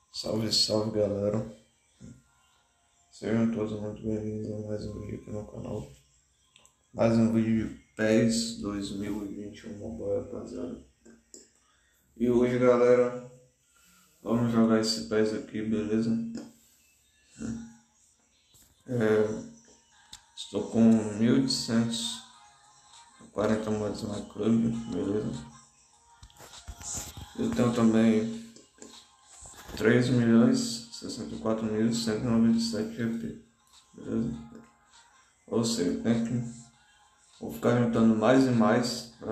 Salve, salve galera, sejam todos muito bem-vindos a mais um vídeo aqui no canal. Mais um vídeo de PES 2021 Mobile, rapaziada. E hoje, galera, vamos jogar esse PES aqui, beleza? Estou com 1.840 moedas na clube, beleza? Eu tenho também 3.064.197 GP, beleza? Ou seja, vou ficar juntando mais e mais, tá?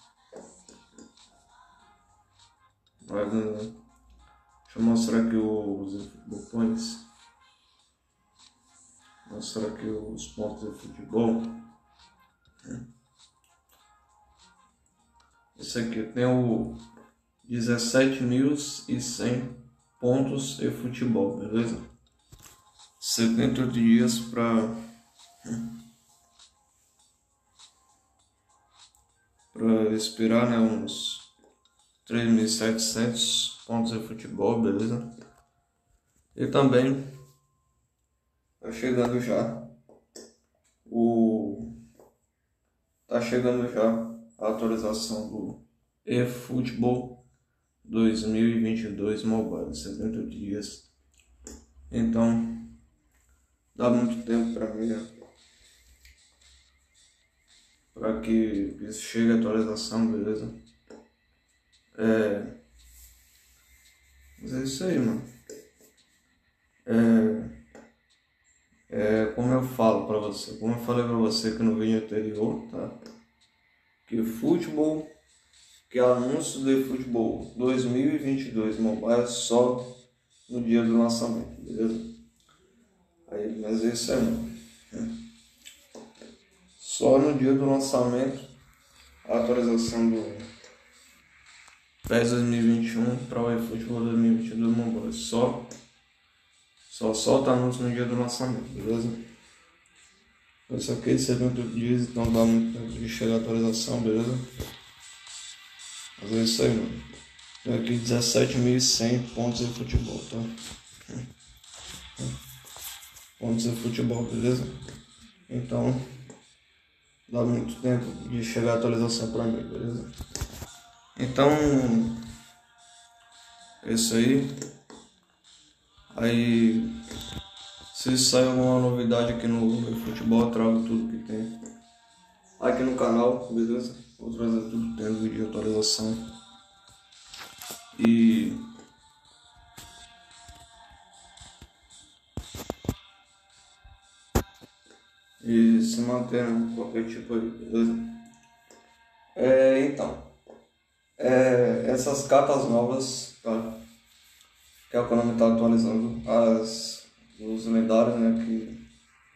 Deixa eu mostrar aqui os botões. Mostrar aqui os pontos de futebol. Esse aqui tem o 17.100 pontos de futebol, beleza? 78 dias para expirar, né? Uns 3.700 pontos de futebol, beleza? E também tá chegando já a atualização do eFootball 2022 Mobile, 70 dias. Então dá muito tempo para mim, né? Para que chegue a atualização, beleza? Mas é isso aí, mano. Como eu falo para você, como eu falei para você aqui no vídeo anterior, tá? Que futebol, que anúncio de futebol 2022 Mobile só no dia do lançamento, beleza? Aí, mas é isso aí, mano. Só no dia do lançamento a atualização do PES 2021 para o eFootball 2022 Mobile. Só solta anúncio no dia do lançamento, beleza? Isso aqui 70 dias, então dá muito tempo de chegar a atualização, beleza? Mas é isso aí, mano. Tem aqui 17.100 pontos de futebol, tá? Pontos de futebol, beleza? Então dá muito tempo de chegar a atualização pra mim, beleza? Então é isso aí. Aí se sair alguma novidade aqui no futebol, eu trago tudo que tem aqui no canal, beleza? Vou trazer tudo que tem no vídeo de atualização. E se manter, né? Qualquer tipo aí, beleza? Essas cartas novas, tá? Que a Konami tá atualizando, os lendários, né? Que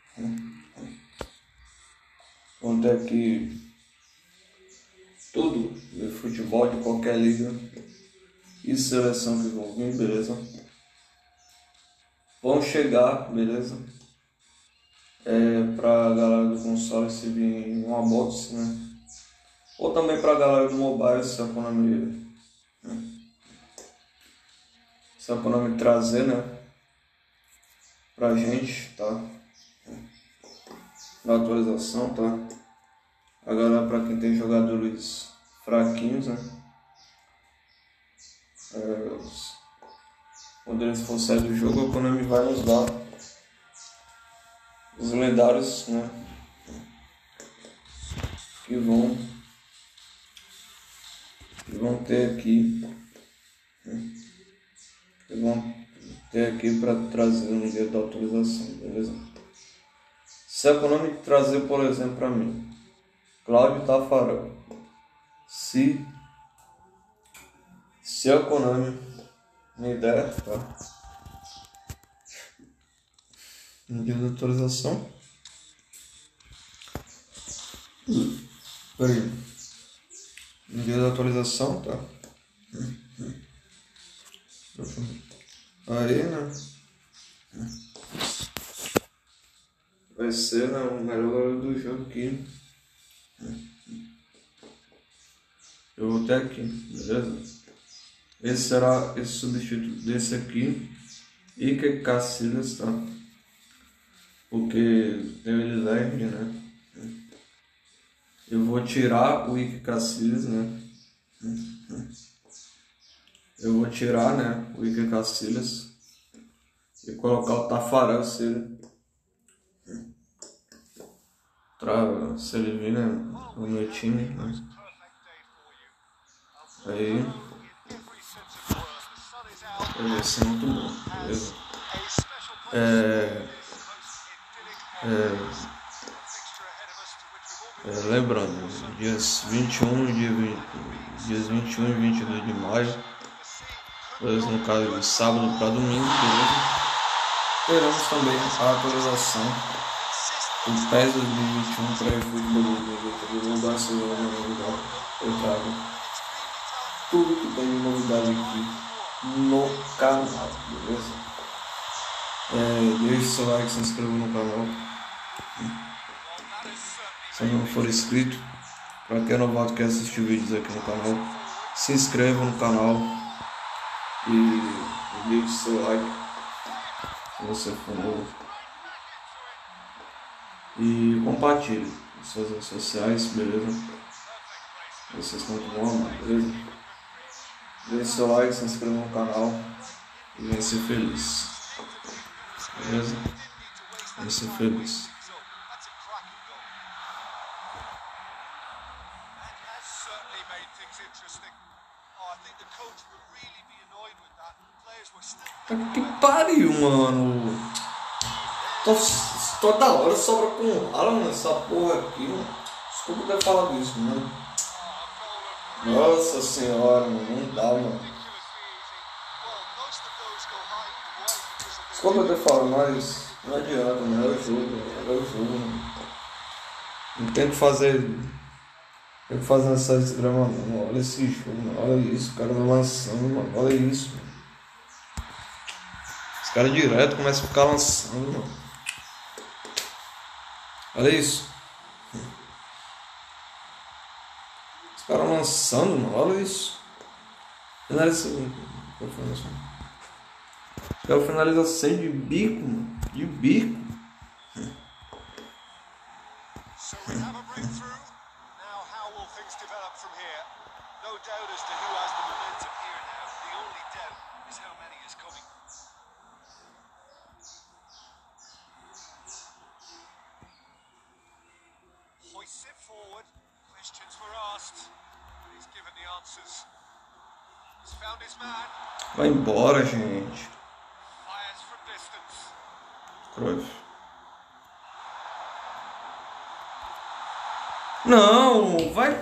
vão ter aqui tudo de futebol de qualquer liga e seleção que vão vir, beleza? Vão chegar, beleza? Pra galera do console se vir uma box, né? Ou também pra galera do mobile, se a Konami trazer, né? Pra gente, tá? Na atualização, tá? Agora pra quem tem jogadores fraquinhos, né? Quando eles for sair do jogo, a Konami vai nos dar os lendários, né? Que vão ter aqui, para trazer no dia da atualização, beleza? Se a Konami trazer, por exemplo, para mim, Cláudio Tafarel, se a Konami me der, tá? No dia da atualização, no dia da atualização, tá? Aí, né? Vai ser, né, o melhor jogador do jogo aqui. Eu vou ter aqui, beleza? Esse será esse substituto desse aqui. Iker Casillas, tá? Porque ele leve, né? Eu vou tirar o Iker Casillas, né? Eu vou tirar, né, o Iker Casillas e colocar o Tafarel se ele vir, né, no meu time, né? Aí vai ser muito bom, beleza? Lembrando, dias 21 dias 21 e 22 de maio, beleza? No caso de sábado para domingo, beleza? Teremos também a atualização do PES 2021 para o futebol 2022 no Barcelona, no lugar. Eu trago tudo que tem de novidade aqui no canal, beleza? Deixe seu like, se inscreva no canal. Se não for inscrito, para quem é novato quer assistir vídeos aqui no canal, se inscreva no canal e deixe seu like se você for novo. E compartilhe nas suas redes sociais, beleza? Vocês estão com fome, beleza? Deixe seu like, se inscreva no canal e venha ser feliz. Beleza? Venha ser feliz. Que pariu, mano. Toda hora sobra com rala, mano, essa porra aqui, mano. Desculpa ter falado isso, mano. Nossa senhora, mano, não dá, mano. Desculpa ter falado, mas não adianta, mano. É o jogo, mano. Não tem que fazer. Tem que fazer essa desgrama, mano. Olha esse jogo, mano. Olha isso, o cara tá lançando, mano. Olha isso, mano. Os caras direto começam a ficar lançando, mano. Olha isso. Os caras lançando, mano. Olha isso. Finaliza. Os caras finalizam sem de bico, mano. De bico. Vai embora, gente. Cruyff. Não, vai.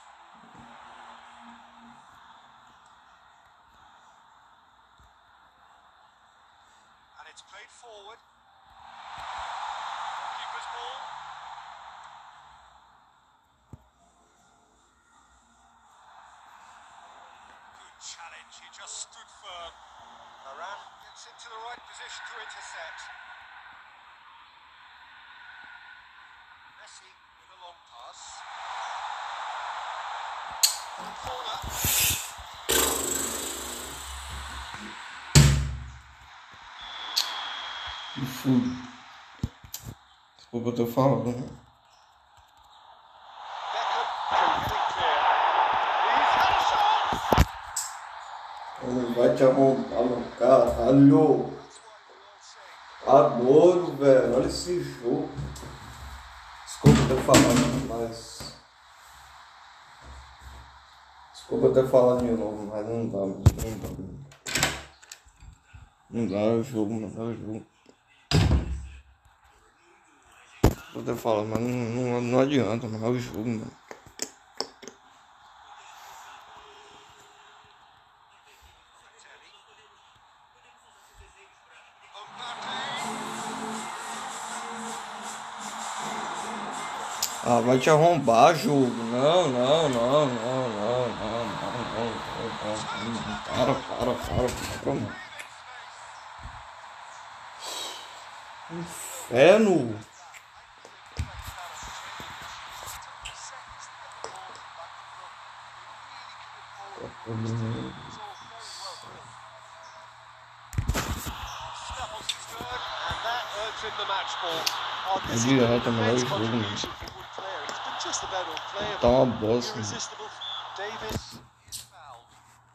Challenge, he just stood firm. Varane gets into the right position to intercept. Messi with a long pass. Corner. Que fundo. Desculpa, eu tô falando, né? Vai te arrombar, meu caralho. Adoro, velho. Olha esse jogo. Desculpa ter falado, mas. Desculpa ter falado de novo, mas não dá, mano. Não dá o jogo, não dá o jogo. Desculpa ter falado, mas não adianta, não é o jogo, mano. Ah, vai te arrombar, jogo. Não. Para, mano. Inferno. in the match ball. Oh, this is Direto, the é melhor immense jogo, mano. contribution from one player. He's been just about unplayable. Tá uma bosta, mano. Irresistible. Davis is fouled.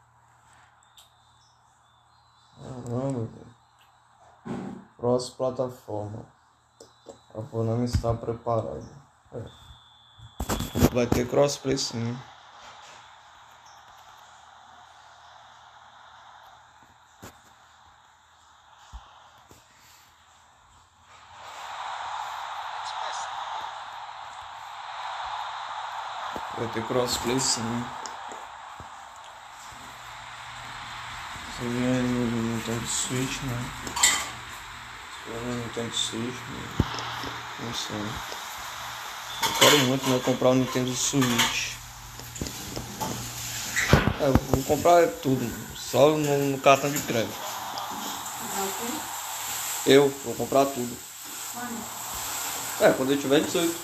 Caramba, velho. Próxima plataforma. A Konami está preparada. Vai ter crossplay sim. Vai ter crossplay sim. Você vê no Nintendo Switch, né? Você vê no Nintendo Switch, né? Não sei. Eu quero muito, né, comprar o Nintendo Switch. Eu vou comprar tudo, só no cartão de crédito. Eu vou comprar tudo. Quando eu tiver 18.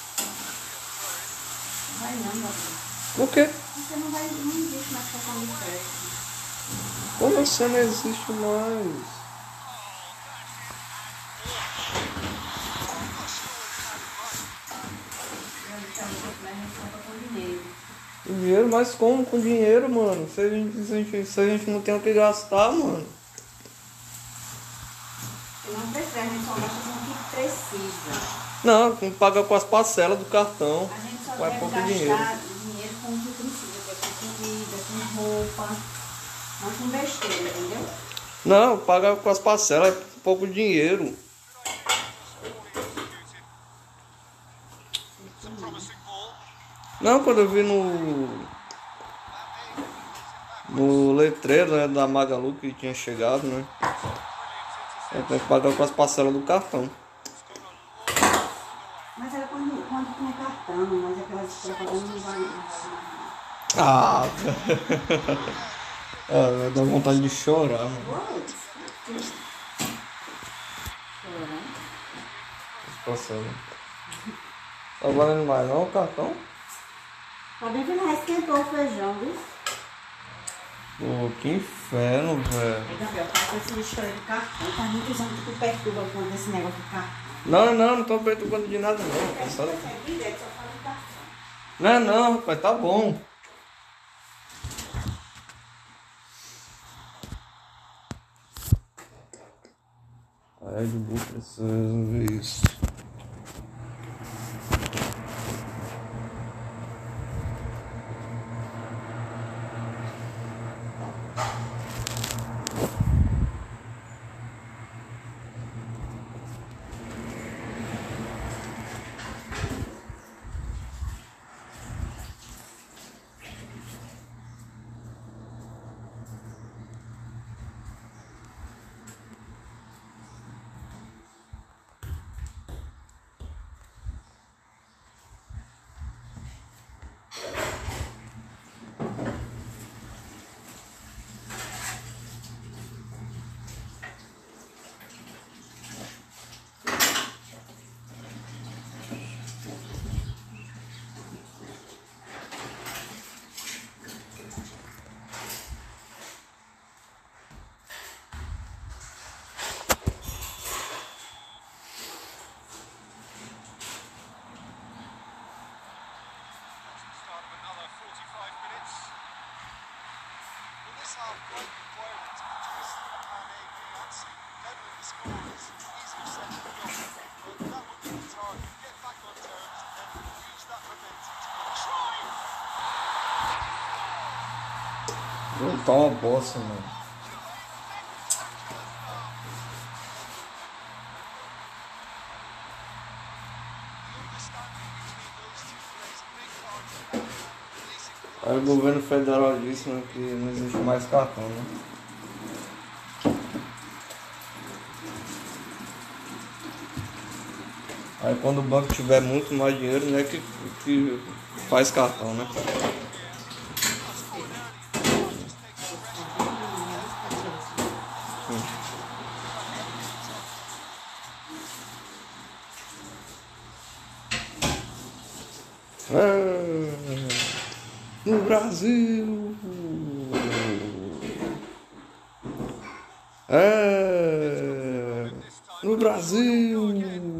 Vai não, Gabriel. Por quê? Você não existe mais cartão de crédito. Como você não existe mais? Dinheiro, mas como com dinheiro, mano? Se a gente não tem o que gastar, mano. Você não precisa, a gente só gasta com o que precisa. Não, paga com as parcelas do cartão. A gente só Vai deve pouco gastar dinheiro. dinheiro com o que precisa, que é com comida, com roupa, não com besteira, entendeu? Não, paga com as parcelas, é pouco dinheiro. Some promising ball. Não, quando eu vi no letreiro, né, da Magalu que tinha chegado, né? Eu tenho que pagar com as parcelas do cartão. Mas era quando tinha cartão, mas aquelas propagandas não vai mais. Ah, dá vontade de chorar, mano. Chorando. Passando. Tá valendo mais não o cartão? Tá bem que não esquentou o feijão, viu? Pô, que inferno, velho. Gabriel, para com esse história de cartão, tá muito usando que tu perturba com esse negócio de cartão. Não tô perturbando de nada não, rapaz. Só... É direto, só fala de cartão. Não, rapaz, tá bom. A Red Bull precisa resolver isso. Start of another 45 minutes. Well, this half might require it to produce a plan A, B, and C. Leveling the score is easier said than done, but that would be the target. Get back on terms and then use that momentum to go try. Tá uma bosta, mano. Aí o governo federal disse, né, que não existe mais cartão, né? Aí quando o banco tiver muito mais dinheiro, né, que faz cartão, né? No Brasil. This time No Brasil!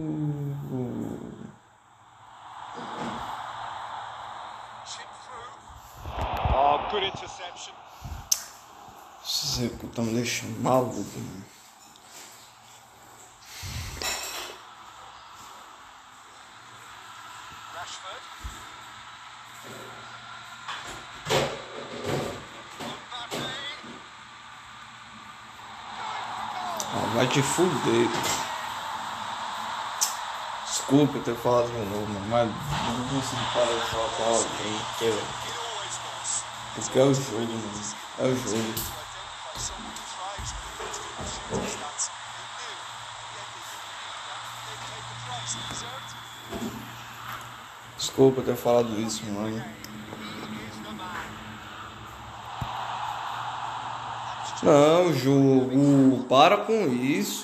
Chip through. Oh, good interception. Esse Zeco tá me deixando maluco. Rashford. Ah, vai te fuder. Desculpa eu ter falado de novo, mano, mas não consigo parar de falar com alguém. Porque é o jogo, mano. É o jogo. Desculpa eu ter falado isso, mano. Não, jogo. Para com isso.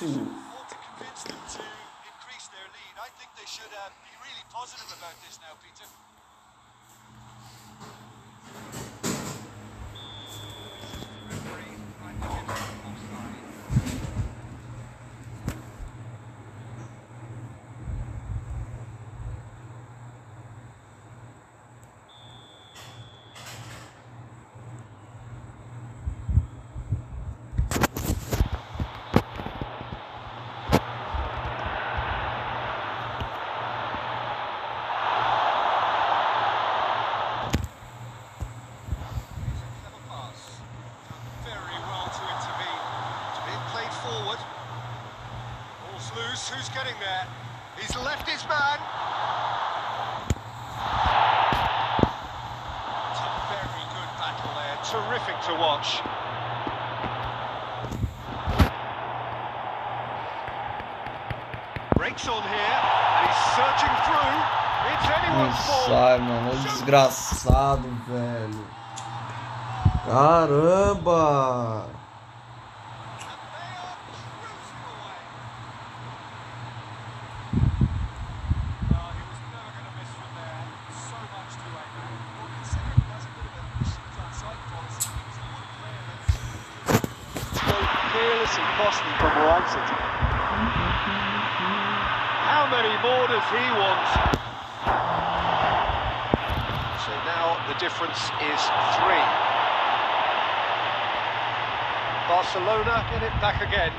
Who's getting there? He's left his man. It's a very good battle there. Terrific to watch. Breaks on here, and he's searching through. It's anyone's ball. Sai, mano. É desgraçado, velho. Caramba! From Brighton. How many more does he want? So now the difference is 3. Barcelona get it back again.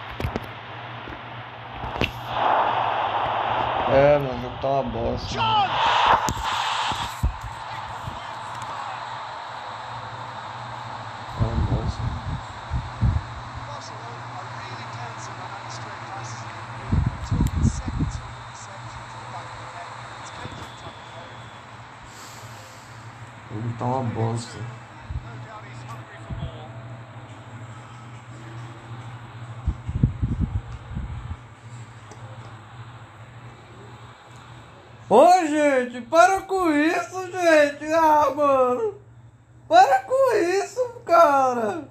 É, mano, o jogo tá uma bosta. Chance! Ele tá uma bosta. Ô, gente, para com isso, gente. Ah, mano. Para com isso, cara.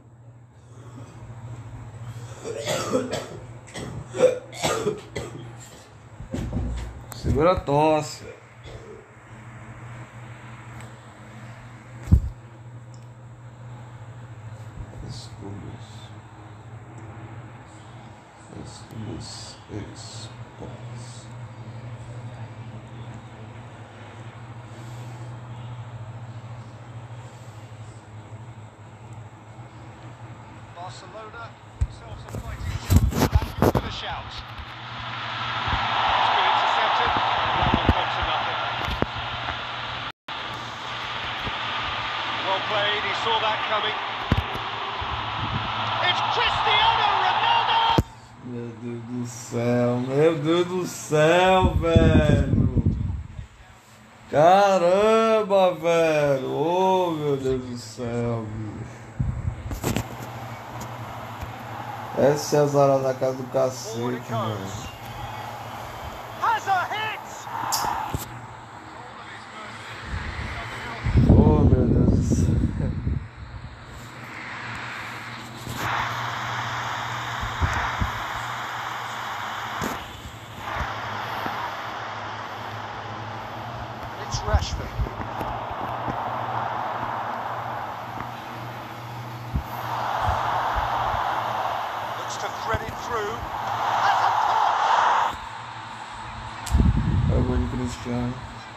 Segura a tosse. Barcelona themselves a fighting chance. Back for the shout. It's been intercepted. That will come to nothing. Well played. He saw that coming. It's Cristiano Ronaldo. Meu Deus do céu, meu Deus do céu, velho. Caramba, velho. Oh, meu Deus do céu, bicho. Essa é a zara da casa do cacete, mano. Has a hit. Oh, meu Deus do céu. It's Rashford. Looks to thread it through. Has a pass. Cristiano.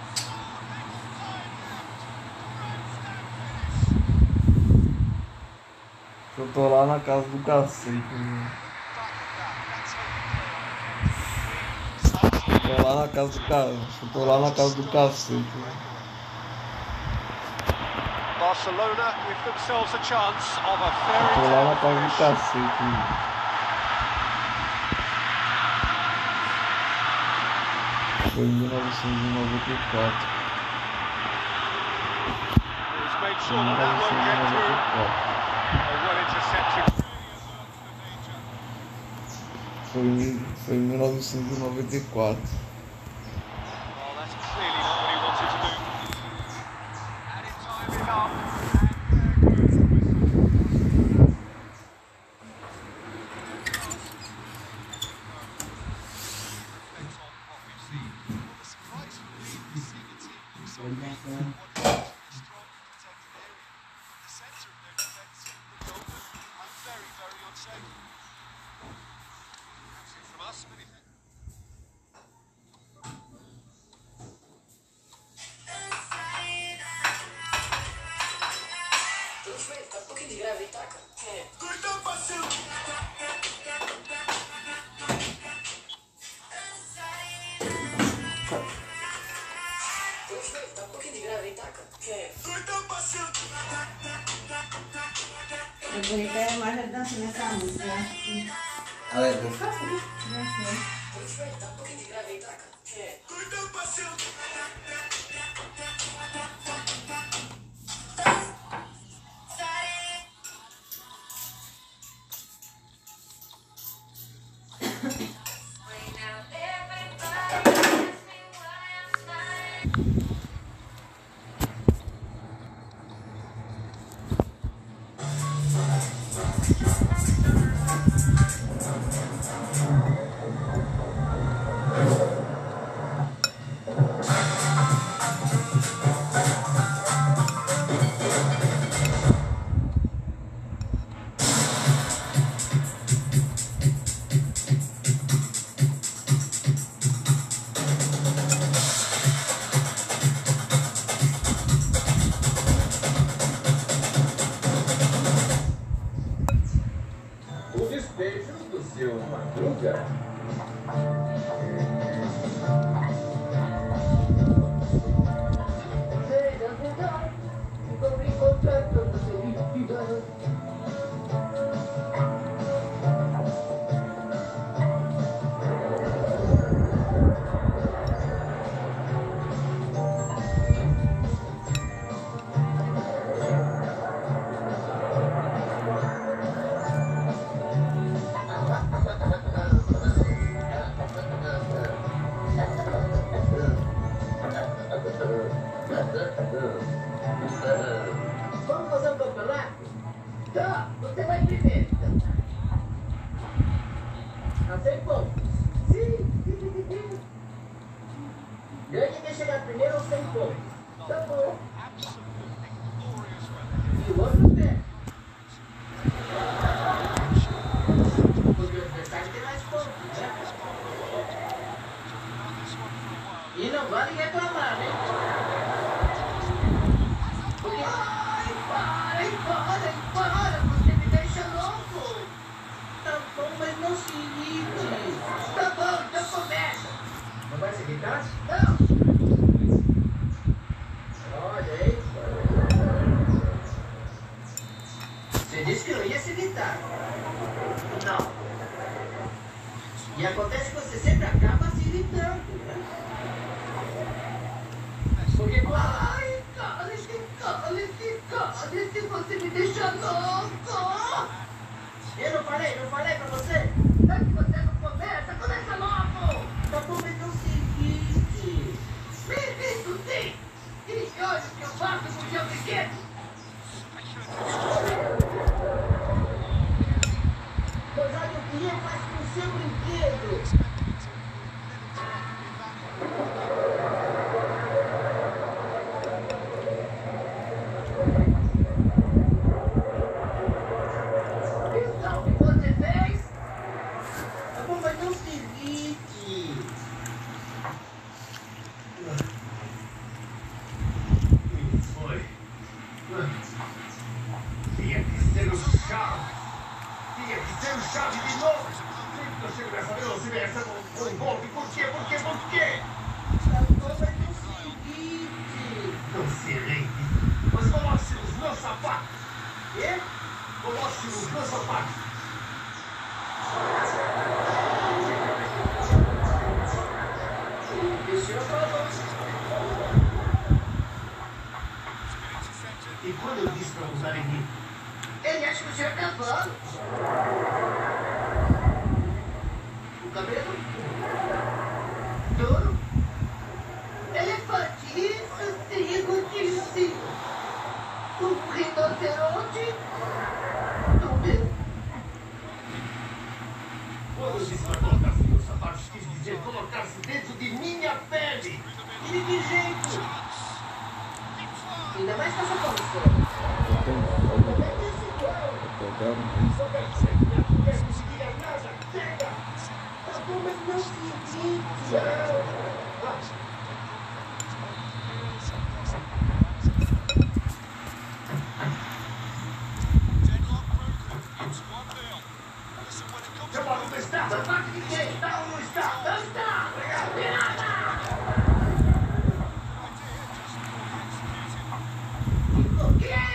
Eu tô lá na casa do cacete, mano. Eu tô lá na casa do cacete. Eu tô lá na casa do cacete, mano. Barcelona give themselves a chance of a Eu tô lá na casa do cacete, mano. Foi em 1994. He's made sure that that won't get through. 1994. A well intercepted. Foi em 1994. Oh, that's clearly not what he wanted to do. And it's timing up. O bonito é mais a dança nessa música. A letra. Perfeito, dá um pouquinho de grave e taca. O despejo do seu Madruga. Sei, na verdade, vou me encontrar toda felicidade. Vamos fazer um campeonato? Tá, você vai primeiro. A 100 pontos. Sim. Ganha quem chegar primeiro aos 100 pontos. Tá bom. E o outro pé. Porque o adversário tem mais pontos, né? E não vale reclamar, né? Porque... Para! Você me deixa louco! Tá bom, mas não se irrite. Tá bom, então começa. Não vai se irritar? Não! Olha aí. Você disse que não ia se irritar. Não. E acontece que você sempre acaba se irritando, né? Porque... Ai, cale-se, você me deixa louco! Eu não falei pra você? É que você não começa logo! Tá bom, mas não se irrite. Me irrito sim! E olha o que eu faço com o meu brinquedo! Mas olha o que eu faço com o seu brinquedo! Pode de novo. Sempre que eu chego nessa velocidade, essa com um golpe. Por quê? Por quê? Por quê? Não vai conseguir. Não serei. Mas coloque-se nos meus sapatos. Quê? Coloque-se nos meus sapatos. E quando eu disse para usar em mim? Ele acha que o senhor é cavalo. O cabelo? Touro? Elefante? Isso, trigo, disse. O rinoceronte? Tudo. Quando eu disse para colocar-se nos sapatos, quis dizer colocar-se dentro de minha pele. E de que jeito? Ainda mais com essa posição. Só quero dizer que não quer conseguir nada. Chega! Tá bom, mas não se irrite. Seu Paulo não está? Não bate ninguém. Está ou não está? Não está! Obrigado, de nada! O que é?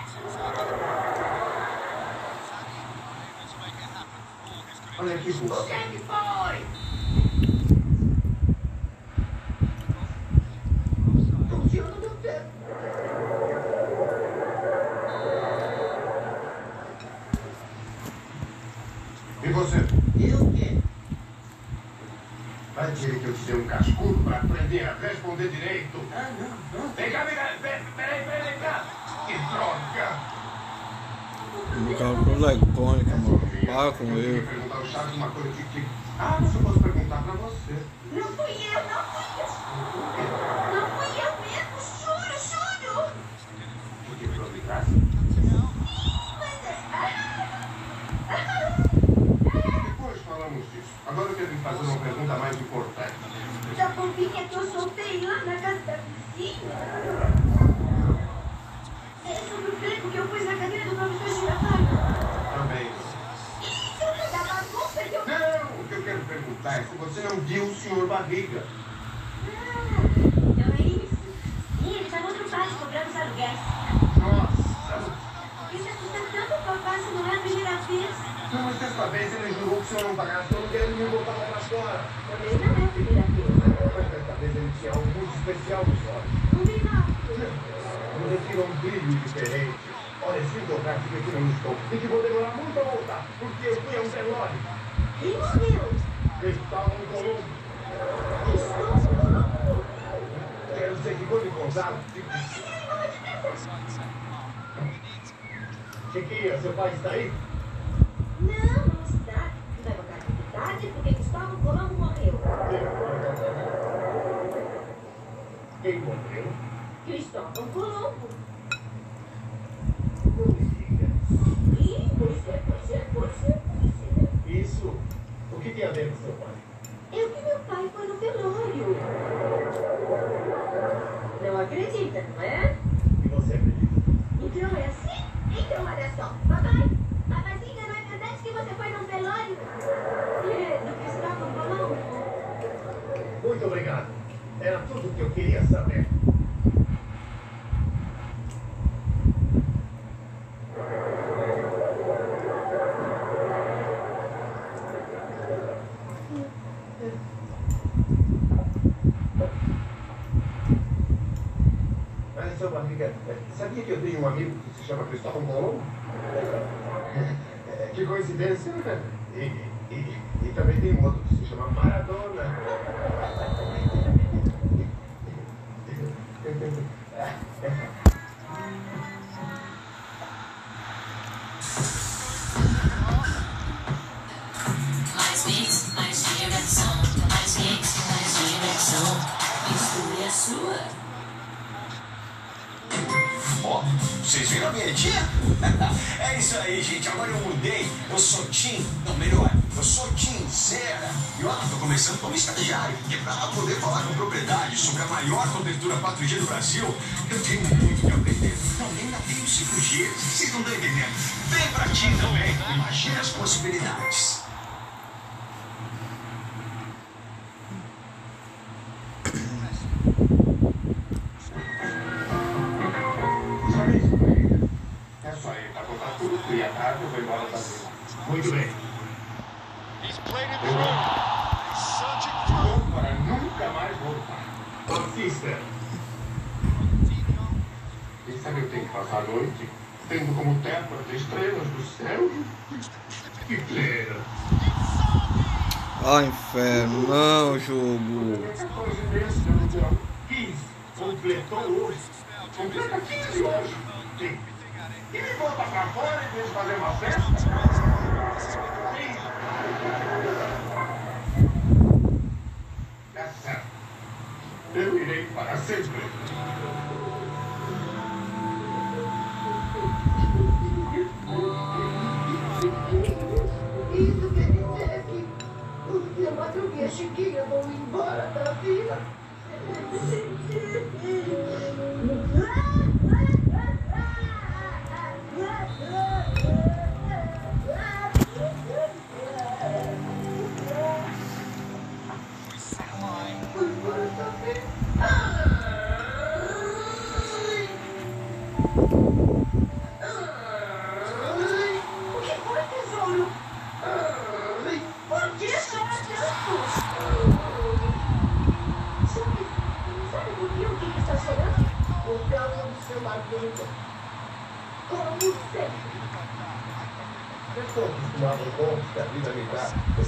Olha aqui, o que é que foi? O senhor não deu tempo. E você? E o quê? Vai querer que eu te dê um cascudo para aprender a responder direito? Ah, não. Vem cá, peraí, cá. Que droga! O cara pro leg point, mano. Para com eu. ele. Eu perguntar ao Chaves uma coisa que... Ah, mas eu posso perguntar pra você. Não fui eu. Não fui eu mesmo. Juro. O que quebrou de graça? Depois falamos disso. Agora eu quero lhe fazer uma pergunta mais importante. Da bombinha que eu soltei lá na casa da vizinha. É sobre o prego que eu pus na cadeira do professor Giratório. Também. Isso, da bagunça que eu... Não, o que eu quero perguntar é se você não viu o senhor Barriga. Então é isso. Sim, ele chamou outro pai cobrando os aluguéis. Nossa. Isso assusta tanto o papai se não é a primeira vez. Não, mas dessa vez ele jurou que o senhor não pagasse o aluguel e me voltava lá fora. Também não é a primeira vez. Mas dessa vez ele tinha algo muito especial nos olhos. Não vi não. Você tira um brilho diferente. Olha, se dobrar, fica aqui no estou. E que vou demorar muito a voltar, porque eu fui a um velório. Quem morreu? Cristóvão Colombo. Quero dizer que quando encontraram... Chiquinha, seu pai está aí? Não está. Vai botar atividade porque Cristóvão Colombo morreu. Quem morreu? Cristóvão Colombo. Não me diga. Ih, pois é. Isso? O que tem a ver com seu pai? É o que meu pai foi no velório. Não acredita, não é? E você acredita? Então é assim? Então olha só. Papaizinho, não é verdade que você foi num velório? Do Cristóvão Colombo? Muito obrigado. Era tudo o que eu queria saber. Mas, seu Barriga, sabia que eu tenho um amigo que se chama Cristóvão Colombo? Que coincidência, né? E também tem um outro que se chama Maradona. Mais mix, mais diversão. Mais mix, mais diversão. Mistura sua. Ó, vocês viram a vinhetinha? É isso aí, gente. Agora eu mudei. Eu sou Tim. Não, melhor. Eu sou Tim Zera. E ó, tô começando com um estagiário. Que é pra poder falar com propriedade sobre a maior cobertura 4G do Brasil, eu tenho muito que aprender. Também não tem o 5G. Vocês não estão entendendo. Vem pra ti também. Imagina as possibilidades. É só aí, tá botar tudo que ia tarde, eu vou embora da vila. Muito bem. He's played it through. He's searching through. Vou para nunca mais voltar. Assista. Quem sabe eu tenho que passar a noite tendo como teto as estrelas do céu? Que plena. Ah, inferno, não, jogo. 14 meses de aluguel. 15. Completou hoje. Completa 15 hoje. Sim. E me bota pra fora em vez de fazer uma festa? Sim. Tá certo. Eu irei para sempre. Isso quer dizer que os que Madruga e a Chiquinha vão embora da vila. Foi embora também. O que foi, tesouro? Por que chora tanto? Sabe por que o que está chorando? Por causa do seu marido. Como sempre. Eu estou acostumado com o que a vida me dá.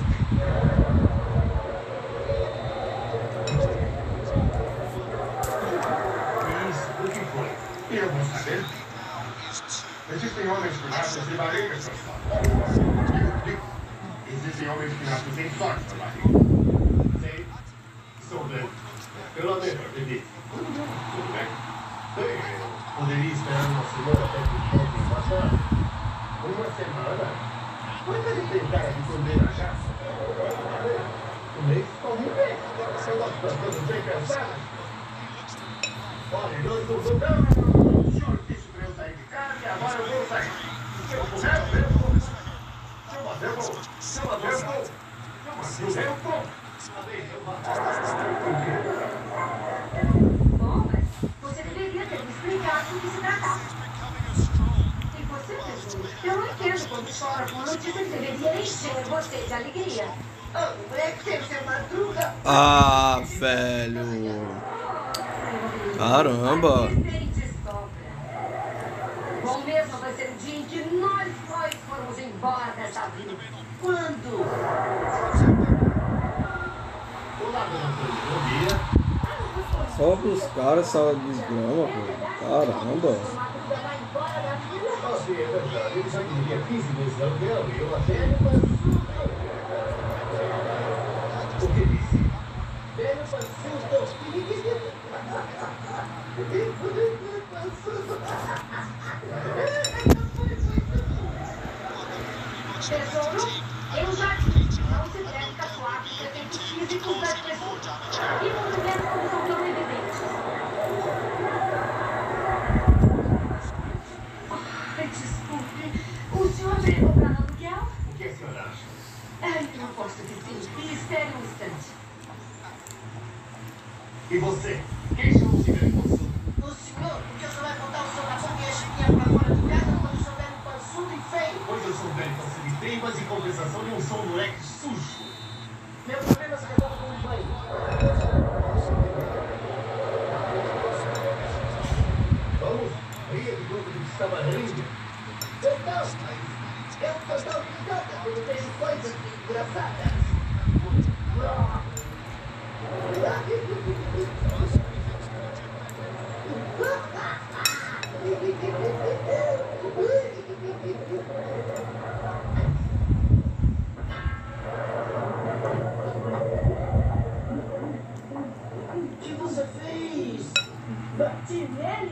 Isso, o que foi? Eu vou saber. Existem homens que nascem sem barriga, seu Existem homens que nascem sem sorte na barriga. Sei. Estou bem. Pelo menos, bebê. Tudo bem? Bem, poderia esperar uma semana até que o tempo passar. Uma semana? Quanto ele tem cara de comer a chapa? Um mês? Como um mês? São das pessoas bem pensadas. Olha, nós não vamos. O senhor disse para eu sair de casa e agora eu vou sair. Se eu puder, eu vou. Se eu bater, eu vou. Se eu bater, eu vou. Se eu bater, eu vou. Bom, mas você deveria ter me explicado do que se tratava. E você, tesouro, eu não entendo quando chora com a notícia que deveria encher você de alegria. É que tem que ser Madruga. Ah, velho. Caramba. Bom mesmo vai ser o dia em que nós dois formos embora dessa vida. Quando? Olá, dona Antônia. Bom dia. Só pros caras essa desgrama, pô. Caramba. Ah, sim, é verdade. Ele já queria 15 meses de aluguel e eu achei. O que disse? Velho pançudo. Tesouro, eu já disse, não se deve tatuar os defeitos físicos das pessoas. E muito menos quando são tão evidentes. Ai, desculpe. O senhor veio comprar no aluguel? O que a senhora acha? Ai, eu posso que sim. E espere um instante. E você? Quem chamou o senhor em consulta? O senhor, porque o senhor vai botar o seu batom e a chiquinha pra fora de casa quando o senhor é um pançudo e feio? Pois eu sou velho falso de feio, mas em compensação eu sou um moleque sujo. Meu problema se resolve com um banho. Vamos? Ria de grupo de que estava rindo. Eu não tô tão ligada quando vejo coisas engraçadas. O que você fez? Bati nele?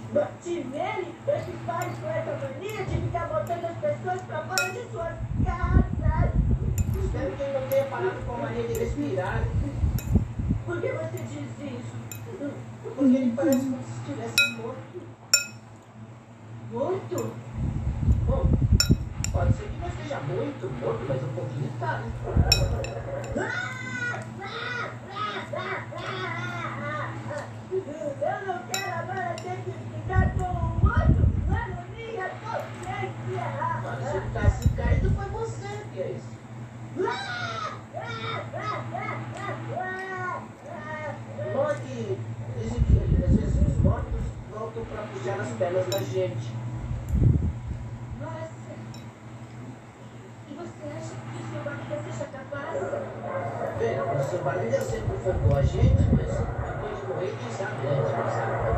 Bati nele, esse pai com essa mania de ficar botando as pessoas pra fora de suas casas. Espero que ele não tenha parado com a mania de respirar. Por que você diz isso? Porque ele parece como se estivesse morto. Morto? Bom, pode ser que não esteja muito morto, mas um pouquinho tá, né? Eu não quero agora ter que ficar com o outro lá na minha consciência. Mas tá se caído foi você, que é isso? Não é que às vezes os mortos voltam pra puxar as pernas da gente. Nossa. E você acha que o seu barriga seja capaz? Bem, o seu barriga sempre focou a gente, mas depois de morrer, quem sabe antes, não sabe?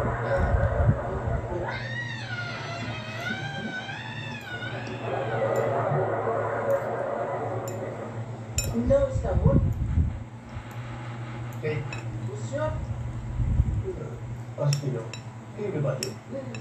Não está morto? Quem? O senhor? Acho que não. Quem me bateu?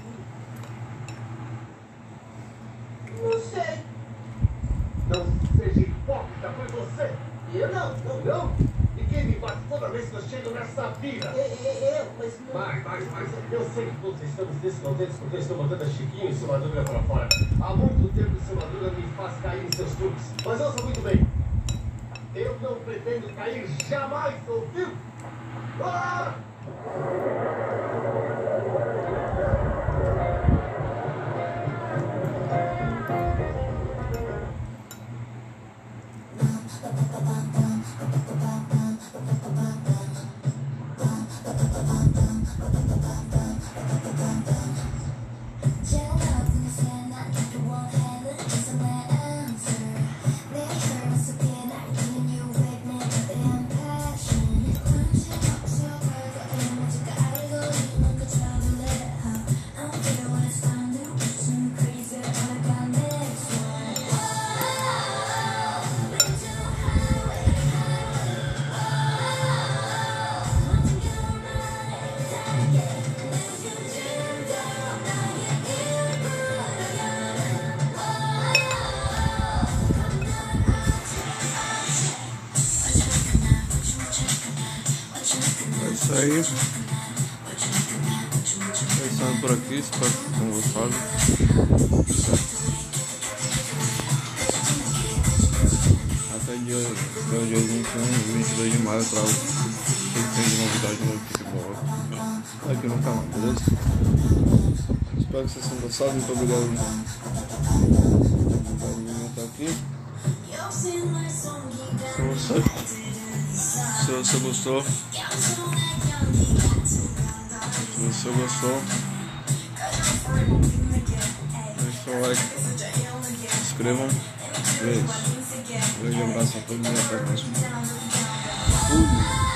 Não sei. Não seja hipócrita, foi você! Eu não. Não? E quem me bate toda vez que eu chego nessa vida? Mas não. Vai. Eu sei que todos estamos descontentes porque eu estou botando a Chiquinho e sua Madruga para fora. Há muito tempo que sua Madruga me faz cair em seus truques. Mas ouça muito bem. Eu não pretendo cair jamais, ouviu? Ah! Isso aí, pensando por aqui, espero que tenham gostado. Até dia 21 e 22 de maio eu trago o que tem de novidade no futebol aqui no canal, beleza? Espero que vocês tenham gostado, muito obrigado por estar aqui. Se você gostou, deixa o like, se inscrevam, beijo, grande abraço a todo mundo, até a próxima.